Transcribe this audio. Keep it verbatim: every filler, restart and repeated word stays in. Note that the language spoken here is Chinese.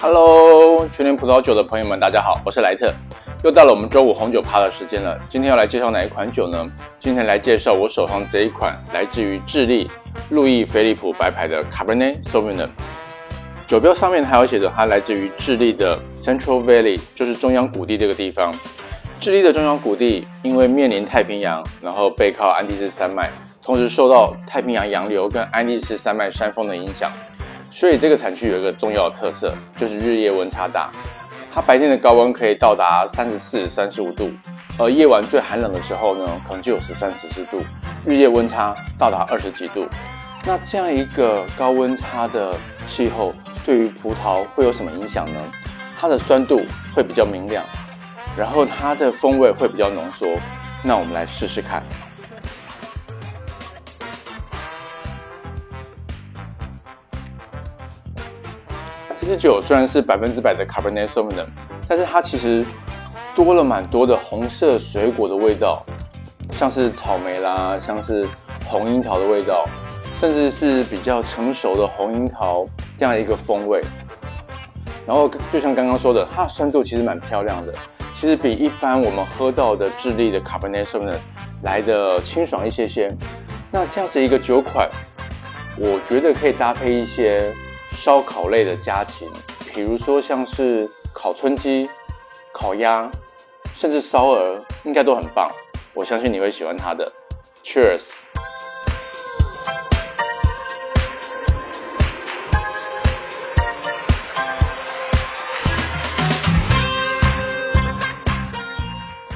Hello，全联葡萄酒的朋友们，大家好，我是莱特。又到了我们周五红酒趴的时间了。今天要来介绍哪一款酒呢？今天来介绍我手上这一款来自于智利路易菲利普白牌的 Cabernet Sauvignon。酒标上面还有写着它来自于智利的 Central Valley， 就是中央谷地这个地方。智利的中央谷地因为面临太平洋，然后背靠安第斯山脉，同时受到太平洋洋流跟安第斯山脉山峰的影响。所以这个产区有一个重要的特色，就是日夜温差大。它白天的高温可以到达三十四、三十五度，而夜晚最寒冷的时候呢，可能就有十三、十四度，日夜温差到达二十几度。那这样一个高温差的气候，对于葡萄会有什么影响呢？它的酸度会比较明亮，然后它的风味会比较浓缩。那我们来试试看。这支酒虽然是百分之百的 Cabernet Sauvignon， 但是它其实多了蛮多的红色水果的味道，像是草莓啦，像是红樱桃的味道，甚至是比较成熟的红樱桃这样的一个风味。然后就像刚刚说的，它的酸度其实蛮漂亮的，其实比一般我们喝到的智利的 Cabernet Sauvignon 来的清爽一些些。那这样子一个酒款，我觉得可以搭配一些烧烤类的家禽，比如说像是烤春鸡、烤鸭，甚至烧鹅，应该都很棒。我相信你会喜欢它的。Cheers！